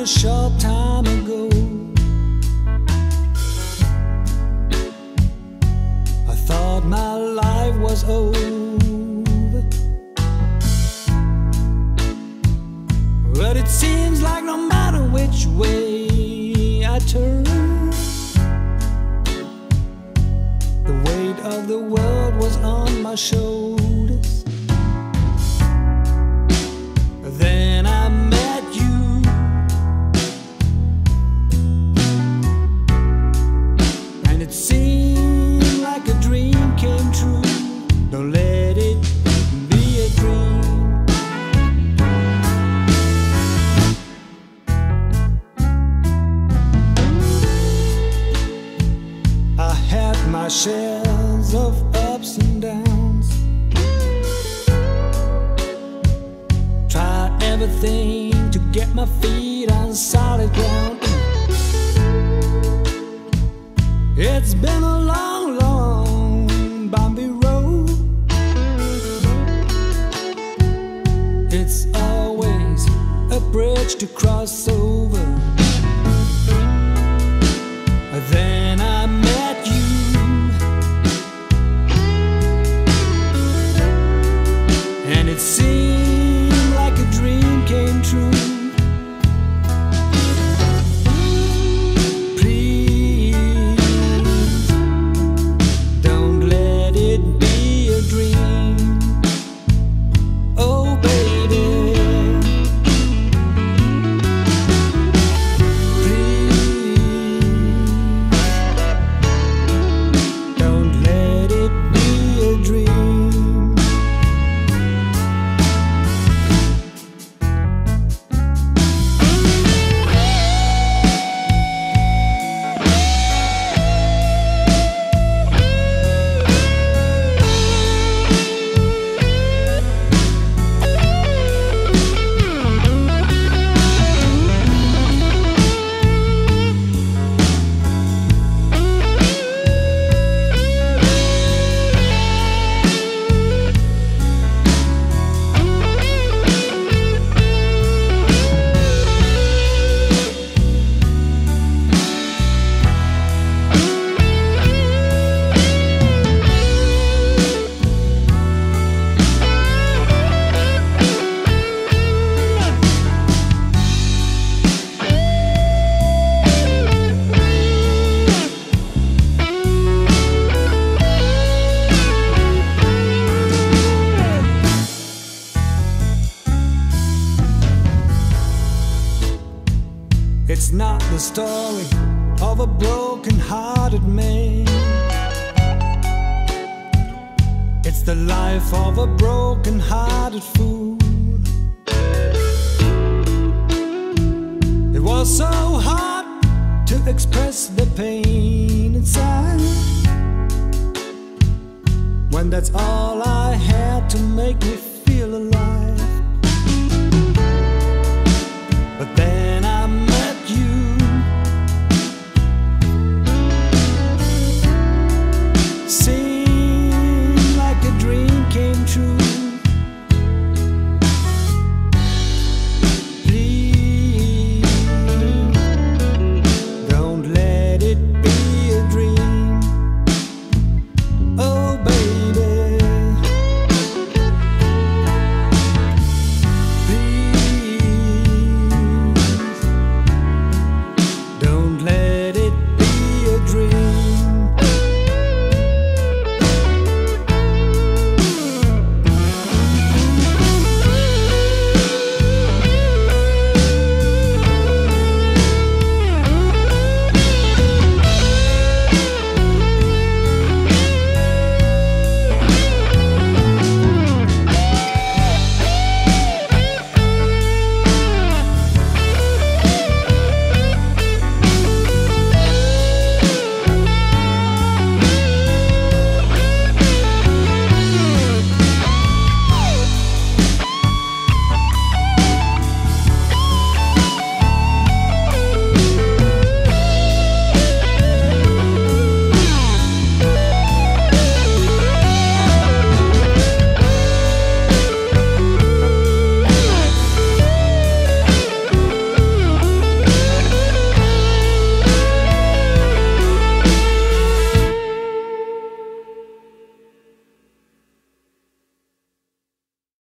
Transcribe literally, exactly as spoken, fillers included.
a short time ago. I thought my life was over, but it seems like no matter which way I turn, the weight of the world was on my shoulders. Then I met you, and it seemed like a dream came true. Don't let it be a dream. I had my shares of ups and downs, tried everything to get my feet on solid ground. It's been a long, long, bumpy road. It's always a bridge to cross over. Then I met you, and it seemed like a dream came true. Please, don't let it be a dream. Oh baby, it's not the story of a broken-hearted man. It's the life of a broken-hearted fool. It was so hard to express the pain inside, when that's all I had to make me feel alive. But then